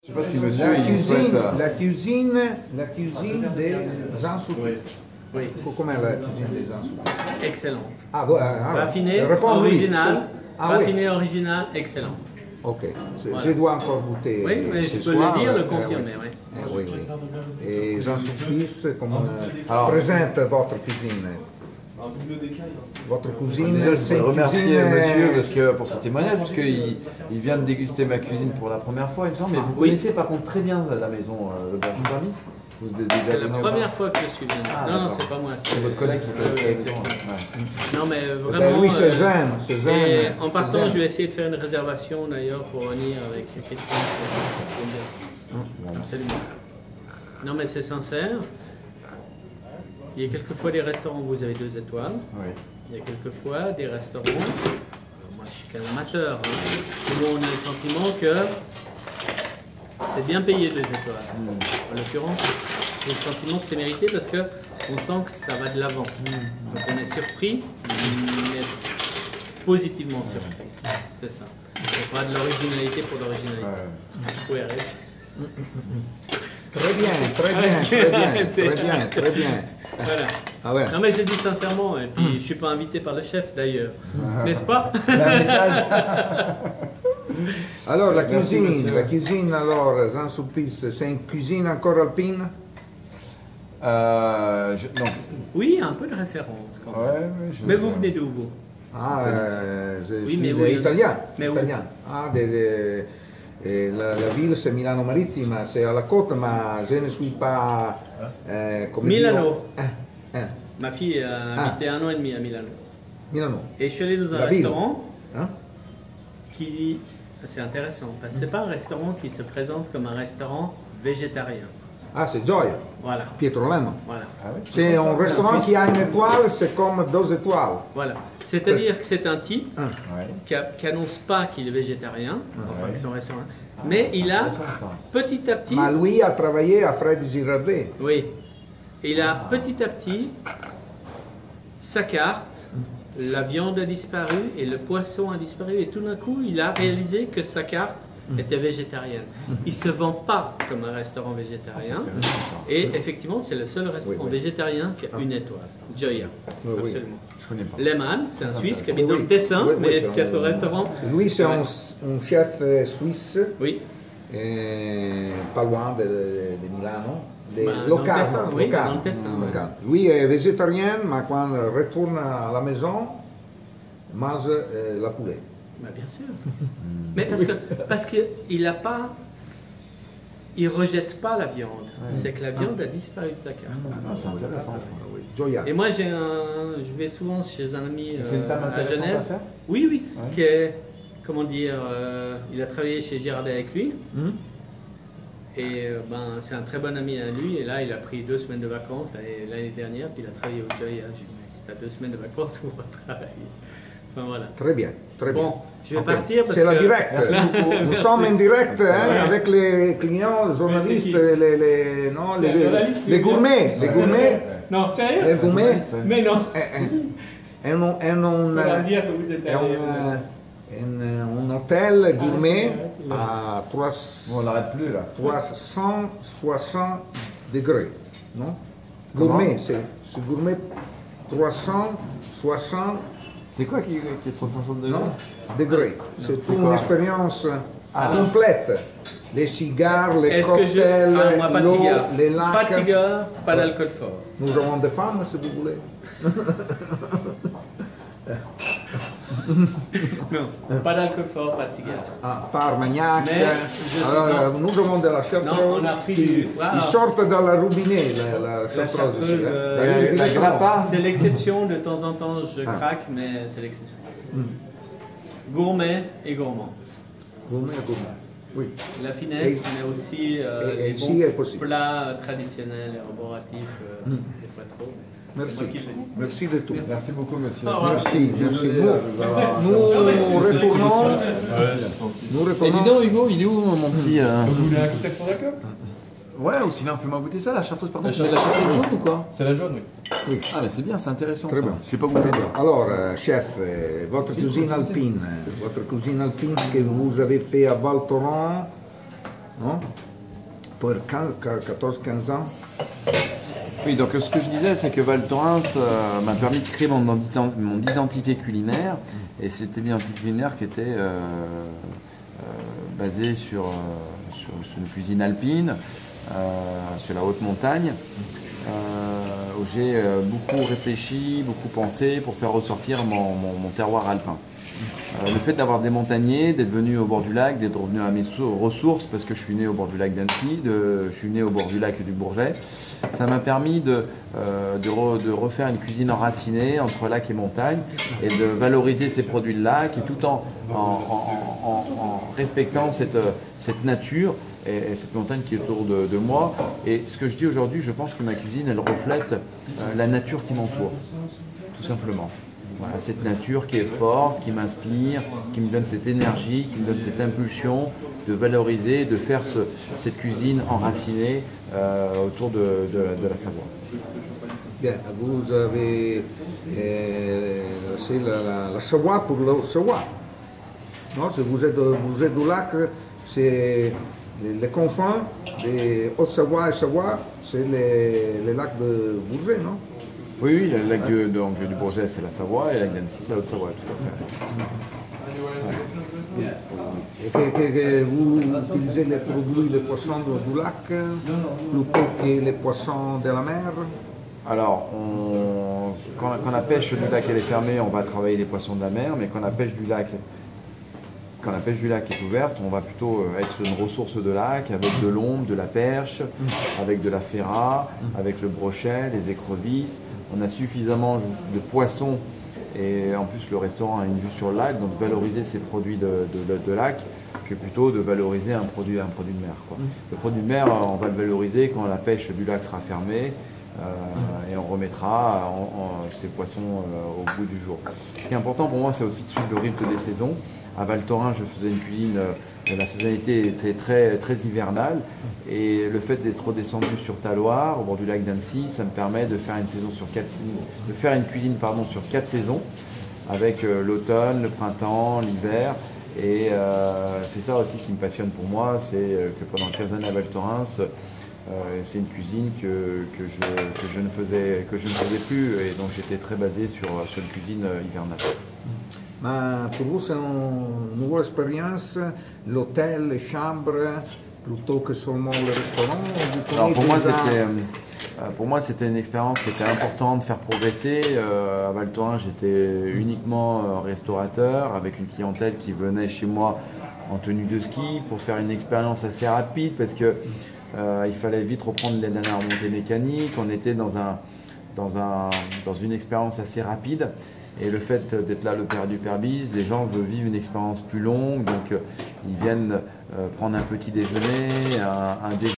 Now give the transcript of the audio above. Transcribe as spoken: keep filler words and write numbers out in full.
Je ne sais pas si monsieur la il cuisine, souhaite... euh, la cuisine, la cuisine des Jean Soupis. Oui. Comment est la cuisine des Jean Soupis? Excellent. Ah, ouais, ah, Raffiné, réponds oui. original. Ah, oui. Raffiné, original, excellent. Ok, Voilà. je dois encore goûter. Oui, mais ce je peux soir. le dire, le Euh, confirmer, oui. oui. Eh oui, oui. Et Jean Soupis, comment Alors- présente votre cuisine? Votre cuisine, Déjà, je c'est voudrais une remercier cuisine, monsieur euh, parce que, pour ce témoignage, parce qu'il il vient de déguster ma cuisine pour la première fois, il me semble. Mais vous connaissez par contre très bien la maison, euh, l'auberge du Parvis. Vous êtes déjà C'est la venu au première bar. fois que je suis venu. Ah, non, non, d'accord. c'est pas moi. C'est votre collègue qui euh, fait la exactement. maison. Non, mais ben vraiment. oui, c'est euh, Jeanne, c'est Jeanne. Et c'est en partant, Jeanne. je vais essayer de faire une réservation d'ailleurs pour venir avec quelqu'un pour dire ça. Absolument. Non, mais c'est sincère. Il y a quelquefois des restaurants où vous avez deux étoiles. Oui. Il y a quelquefois des restaurants, alors moi je suis qu'un amateur, hein, où on a le sentiment que c'est bien payé deux étoiles. Mm. En l'occurrence, j'ai le sentiment que c'est mérité parce qu'on sent que ça va de l'avant. Donc on est surpris, mais positivement surpris. C'est ça. C'est pas de l'originalité pour l'originalité. Ouais. Oui, arrête. Très bien, très bien, très bien, très bien, très bien. Voilà. Ah ouais. Non mais je dis sincèrement, et puis je ne suis pas invité par le chef d'ailleurs, n'est-ce pas? Un message. Alors la Merci, cuisine, monsieur. la cuisine alors Jean Soupis, c'est une cuisine encore alpine? Euh, je, non. Oui, un peu de référence quand même. Ouais, ouais, je- Mais vous venez d'où vous? Ah, euh, je Oui, suis mais de- oui. italien. Mais où? italien. Ah, de, de- et la, la ville c'est Milano Marittima, c'est à la côte, mais je ne suis pas. Euh, comme Milano. dire- Hein, hein, Ma fille a Ah. habité un an et demi à Milano. Milano. Et je suis allé dans un La ville. restaurant Hein? qui... C'est intéressant, parce que c'est pas un restaurant qui se présente comme un restaurant végétarien. Ah, c'est Gioia, Voilà, Pietro Lemon. voilà, Ah oui. C'est un restaurant qui a une étoile, c'est comme deux étoiles. voilà. C'est-à-dire que c'est un type Hein. Ouais. qui a- qui annonce pas qu'il est végétarien, enfin que son restaurant, mais il a Intéressant, ça. petit à petit... Mais lui a travaillé à Fred Girardet. Oui. Et là, petit à petit, sa carte, la viande a disparu et le poisson a disparu. Et tout d'un coup, il a réalisé que sa carte était végétarienne. Il ne se vend pas comme un restaurant végétarien. Et effectivement, c'est le seul restaurant Oui, oui. végétarien qui a une étoile. Gioia. Oui, oui. Absolument. Je connais pas. Lehmann, c'est un Suisse qui habite Oui, dans oui. le Tessin, Oui, oui, mais c'est qui a un- son restaurant. Lui, c'est Ouais. un, un chef euh, suisse, Oui. euh, pas loin de, de Milano. De, Bah, dans le local, Tessin, non, oui, local, dans le Tessin, mm, ouais. local. Lui est végétarien, mais quand il retourne à la maison, mange euh, la poulet. Bah, bien sûr. Mais parce que parce qu'il n'a pas, il rejette pas la viande. C'est que la viande a disparu de sa carte. Ah, c'est intéressant ça. Ah oui, Gioia. Et moi j'ai un, je vais souvent chez un ami C'est une euh, table à intéressante Genève. à faire. Oui, oui. Ouais. Qui est, comment dire, euh, il a travaillé chez Girardet avec lui. Hmm? Et euh, ben c'est un très bon ami à lui. Et là il a pris deux semaines de vacances l'année l'année dernière. Puis il a travaillé au Gioia. J'ai dit mais si t'as deux semaines de vacances, on va travailler. Enfin voilà. Très bien, très bien. Bon, je vais Ok. partir parce C'est la que direct. Nous sommes en direct hein, avec les clients, les journalistes, qui les, les, non, C'est les, un journaliste qui les vient. gourmets. Les gourmets. Non, sérieux? Les gourmets. Mais non. È un, è un, Faut leur dire que vous êtes è allé. un, un, un hôtel gourmet à Bon, on n'arrête plus là. trois cent soixante degrés, non? Comment? Gourmet, c'est c'est gourmet trois cent soixante C'est quoi qui, qui est trois cent soixante degrés? non, degrés. C'est C'est une quoi? expérience Ah. complète. Les cigares, les Est-ce que je. cocktails, Ah, moi, pas de l'eau, cigare. les Pas de lacs. cigare, pas d'alcool fort. Nous avons des femmes, si vous voulez. Non, pas d'alcool fort, pas de cigare. Ah, pas Armagnac. Mais je- Alors, non. nous avons de la chartreuse. Non, on a pris qui- du- Wow. Ils sortent dans la robinet, la, la La chartreuse. chartreuse, aussi, hein. euh, La- la directement. grappa. C'est l'exception, de temps en temps je Ah. craque, mais c'est l'exception. Gourmet et gourmand. Gourmet, gourmet. Oui. La finesse, Et- mais aussi euh, et- et les ici bons est possible. plats traditionnels et arboratifs, euh, des fois trop. mais Merci. c'est moi qui le dis. Merci de tout. Merci beaucoup, monsieur. Au revoir. Merci, merci. Désolé, Nous, euh, de vous avoir- nous retournons. Nous Et dis retournons. donc, Hugo, il est où mon petit. euh, Vous voulez un cocktail sur la coque? Ouais, ou sinon, fais-moi goûter ça, la chartreuse, pardon. La Tu mets de la chartreuse jaune ou quoi? C'est la jaune, oui. Ah, mais c'est bien, c'est intéressant. Très ça. bien. Je sais pas goûter ça. Alors, euh, chef, euh, votre cuisine alpine, votre cuisine alpine que vous avez fait à Val Thorens, non? Pour quatorze quinze ans. Oui, donc ce que je disais, c'est que Val Thorens euh, m'a permis de créer mon, mon identité culinaire, et c'était une identité culinaire qui était euh, euh, basée sur, euh, sur, sur une cuisine alpine, euh, sur la haute montagne, euh, où j'ai euh, beaucoup réfléchi, beaucoup pensé pour faire ressortir mon, mon, mon terroir alpin. Euh, le fait d'avoir des montagnais, d'être venu au bord du lac, d'être revenu à mes ressources, parce que je suis né au bord du lac d'Annecy, je suis né au bord du lac du Bourget, ça m'a permis de, euh, de, re, de refaire une cuisine enracinée entre lac et montagne, et de valoriser ces produits de lac, et tout en, en, en, en, en respectant cette, cette nature et, et cette montagne qui est autour de, de moi. Et ce que je dis aujourd'hui, je pense que ma cuisine, elle reflète euh, la nature qui m'entoure, tout simplement. Voilà, cette nature qui est forte, qui m'inspire, qui me donne cette énergie, qui me donne cette impulsion de valoriser, de faire ce, cette cuisine enracinée euh, autour de, de, de la Savoie. Bien, vous avez euh, c'est la, la, la Savoie pour le Savoie. Non, vous êtes, vous êtes du lac, c'est les, les confins de Haute-Savoie et Savoie, c'est les, les lacs de Bourget, non? Oui, oui, le lac du, donc, du Bourget, c'est la Savoie, et le lac d'Annecy, c'est la Haute-Savoie, tout à fait. Et que, que, que vous utilisez les produits, les poissons du lac, plutôt que les poissons de la mer? Alors, on, quand, quand la pêche du lac elle est fermée, on va travailler les poissons de la mer, mais quand la pêche du lac Quand la pêche du lac est ouverte, on va plutôt être sur une ressource de lac avec de l'ombre, de la perche, avec de la ferra, avec le brochet, les écrevisses. On a suffisamment de poissons et en plus le restaurant a une vue sur le lac, donc valoriser ces produits de, de, de, de lac que plutôt de valoriser un produit, un produit de mer, quoi. Le produit de mer, on va le valoriser quand la pêche du lac sera fermée. Euh, et on remettra en, en, ces poissons euh, au bout du jour. Ce qui est important pour moi, c'est aussi de suivre le rythme des saisons. À Val Thorens, je faisais une cuisine, euh, la saisonnalité était très, très hivernale, et le fait d'être redescendu sur Taloir, au bord du lac d'Annecy, ça me permet de faire une saison sur quatre, de faire une cuisine pardon, sur quatre saisons, avec euh, l'automne, le printemps, l'hiver. Et euh, c'est ça aussi qui me passionne pour moi, c'est euh, que pendant quinze années à Val Thorens, Euh, c'est une cuisine que, que, je, que, je ne faisais, que je ne faisais plus, et donc j'étais très basé sur, sur une cuisine hivernale. Mais pour vous, c'est une nouvelle expérience, l'hôtel, les chambres, plutôt que seulement le restaurant? Alors pour, moi, euh, pour moi, c'était une expérience qui était importante de faire progresser. Euh, à Val Thorens, j'étais uniquement euh, restaurateur, avec une clientèle qui venait chez moi en tenue de ski pour faire une expérience assez rapide, parce que Euh, il fallait vite reprendre les dernières remontées mécaniques, on était dans, un, dans, un, dans une expérience assez rapide, et le fait d'être là le père du Perbise, les gens veulent vivre une expérience plus longue, donc euh, ils viennent euh, prendre un petit déjeuner, un, un déjeuner.